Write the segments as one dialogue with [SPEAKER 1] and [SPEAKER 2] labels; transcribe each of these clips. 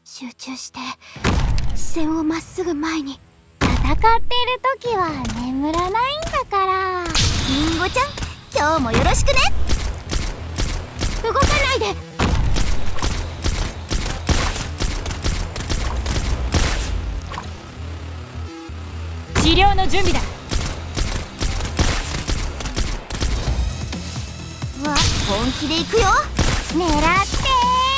[SPEAKER 1] 集中して視線をまっすぐ前に。
[SPEAKER 2] 戦っている時は眠らないんだから。
[SPEAKER 1] りんごちゃん、今日もよろしくね。動かないで。
[SPEAKER 2] 治療の準備だ。
[SPEAKER 1] うわ、本気で行くよ。
[SPEAKER 2] 狙って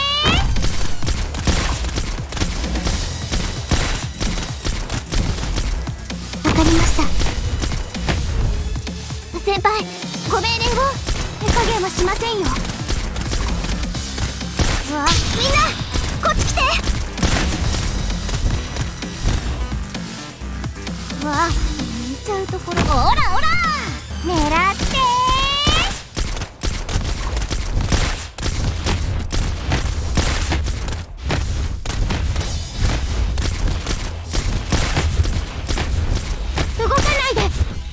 [SPEAKER 1] わかりました。先輩、ご命令を。手加減はしませんよ。うわ、みんなこっち来て。うわ、見ちゃうところ。
[SPEAKER 2] オラオラ狙って
[SPEAKER 1] 動かないで。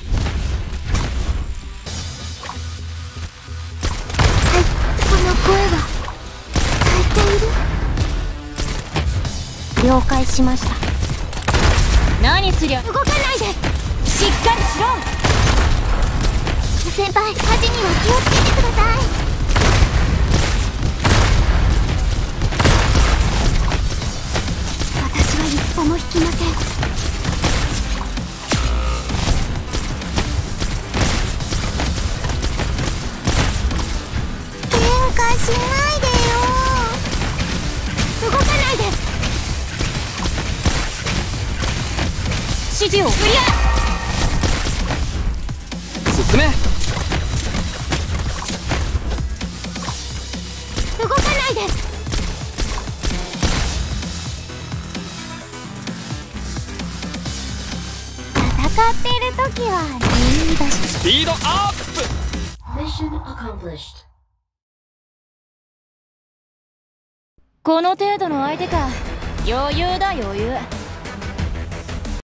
[SPEAKER 1] はい、この声は咲いている。
[SPEAKER 2] 了解しました。何すりゃ。
[SPEAKER 1] 動かないで。
[SPEAKER 2] しっかりしろ。
[SPEAKER 1] 先輩、火事には気をつけてください。私は一歩も引きません。喧嘩しないでよ。動かないで。
[SPEAKER 2] 指示をクリア。
[SPEAKER 3] 進め。
[SPEAKER 1] 動かないで。
[SPEAKER 2] 戦っている時は理由だし。
[SPEAKER 3] スピードアップ。
[SPEAKER 2] この程度の相手か。余裕だ余裕。